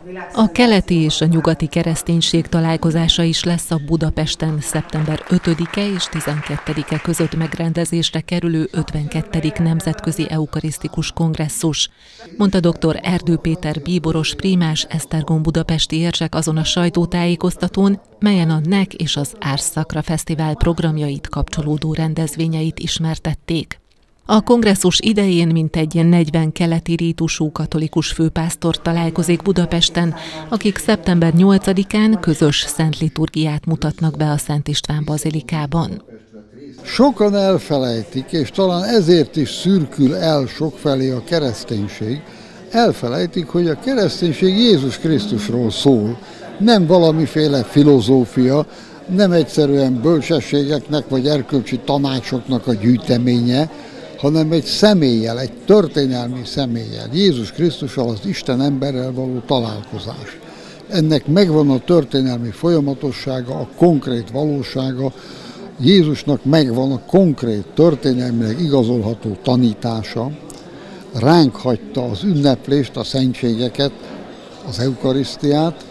A keleti és a nyugati kereszténység találkozása is lesz a Budapesten szeptember 5-e és 12-e között megrendezésre kerülő 52. Nemzetközi Eukarisztikus Kongresszus, mondta dr. Erdő Péter bíboros prímás Esztergom budapesti érsek azon a sajtótájékoztatón, melyen a NEK és az Ars Sacra Fesztivál programjait kapcsolódó rendezvényeit ismertették. A kongresszus idején mintegy 40 keleti rítusú katolikus főpásztor találkozik Budapesten, akik szeptember 8-án közös szent liturgiát mutatnak be a Szent István bazilikában. Sokan elfelejtik, és talán ezért is szürkül el sokfelé a kereszténység, elfelejtik, hogy a kereszténység Jézus Krisztusról szól, nem valamiféle filozófia, nem egyszerűen bölcsességeknek vagy erkölcsi tanácsoknak a gyűjteménye, hanem egy személlyel, egy történelmi személlyel, Jézus Krisztussal, az Isten emberrel való találkozás. Ennek megvan a történelmi folyamatossága, a konkrét valósága, Jézusnak megvan a konkrét, történelmileg igazolható tanítása, ránk hagyta az ünneplést, a szentségeket, az eukarisztiát,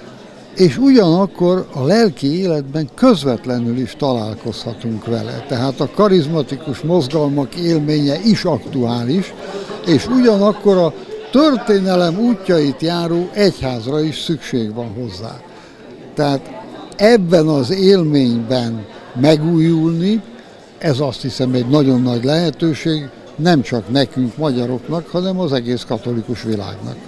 és ugyanakkor a lelki életben közvetlenül is találkozhatunk vele. Tehát a karizmatikus mozgalmak élménye is aktuális, és ugyanakkor a történelem útjait járó egyházra is szükség van hozzá. Tehát ebben az élményben megújulni, ez azt hiszem egy nagyon nagy lehetőség, nem csak nekünk, magyaroknak, hanem az egész katolikus világnak.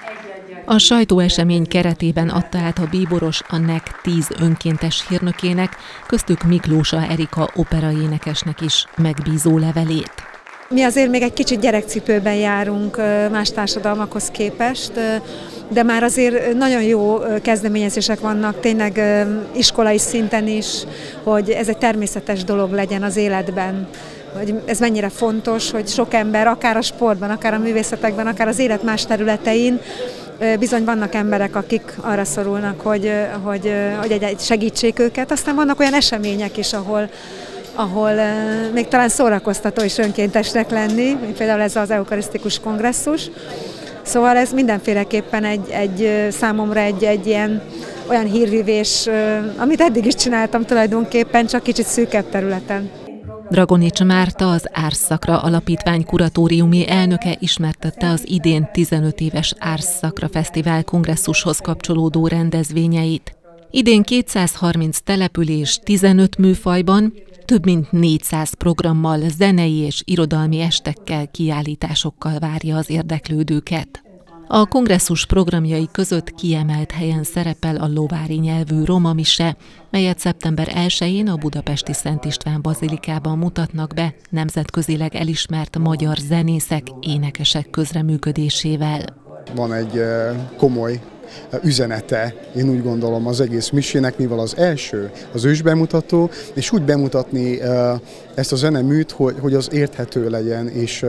A sajtóesemény keretében adta át a bíboros a NEK 10 önkéntes hírnökének, köztük Miklósa Erika operaénekesnek is megbízó levelét. Mi azért még egy kicsit gyerekcipőben járunk más társadalmakhoz képest, de már azért nagyon jó kezdeményezések vannak, tényleg iskolai szinten is, hogy ez egy természetes dolog legyen az életben. Hogy ez mennyire fontos, hogy sok ember, akár a sportban, akár a művészetekben, akár az élet más területein, bizony vannak emberek, akik arra szorulnak, hogy segítsék őket. Aztán vannak olyan események is, ahol még talán szórakoztató is önkéntesnek lenni, mint például ez az eukarisztikus kongresszus. Szóval ez mindenféleképpen számomra egy ilyen olyan hírvívés, amit eddig is csináltam tulajdonképpen, csak kicsit szűkebb területen. Dragonics Márta, az Ars Sacra Alapítvány kuratóriumi elnöke ismertette az idén 15 éves Ars Sacra Fesztivál kongresszushoz kapcsolódó rendezvényeit. Idén 230 település 15 műfajban, több mint 400 programmal, zenei és irodalmi estekkel, kiállításokkal várja az érdeklődőket. A kongresszus programjai között kiemelt helyen szerepel a lovári nyelvű roma mise, melyet szeptember 1-én a budapesti Szent István bazilikában mutatnak be nemzetközileg elismert magyar zenészek, énekesek közreműködésével. Van egy komoly üzenete, én úgy gondolom, az egész misének, mivel az első az ősbemutató, és úgy bemutatni ezt a zeneműt, hogy az érthető legyen,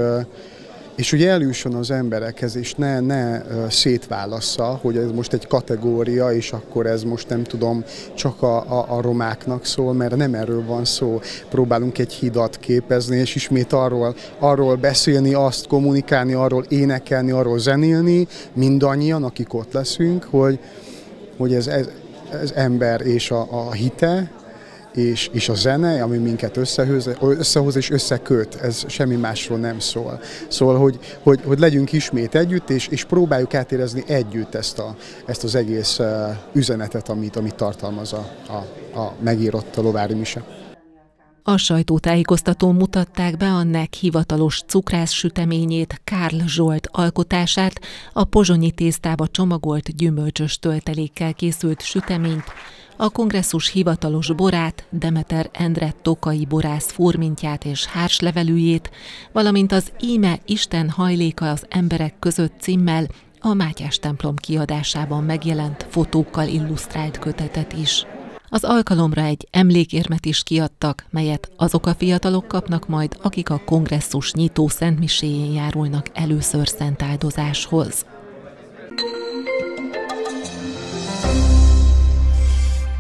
és hogy eljusson az emberekhez, és ne szétválassza, hogy ez most egy kategória, és akkor ez most nem tudom, csak a romáknak szól, mert nem erről van szó. Próbálunk egy hidat képezni, és ismét arról beszélni, azt kommunikálni, arról énekelni, arról zenélni, mindannyian, akik ott leszünk, hogy ez ember és a hite, és a zene, ami minket összehoz és összeköt, ez semmi másról nem szól. Szóval, hogy legyünk ismét együtt, és próbáljuk átérezni együtt ezt az egész üzenetet, amit tartalmaz a megírott lovári mise. A sajtótájékoztatón mutatták be a NEK hivatalos cukrászsüteményét, Kárl Zsolt alkotását, a pozsonyi tésztába csomagolt gyümölcsös töltelékkel készült süteményt, a kongresszus hivatalos borát, Demeter Endre tokai borász furmintját és hárslevelűjét, valamint az Íme Isten hajléka az emberek között címmel a Mátyás templom kiadásában megjelent fotókkal illusztrált kötetet is. Az alkalomra egy emlékérmet is kiadtak, melyet azok a fiatalok kapnak majd, akik a kongresszus nyitó szentmiséjén járulnak először szentáldozáshoz.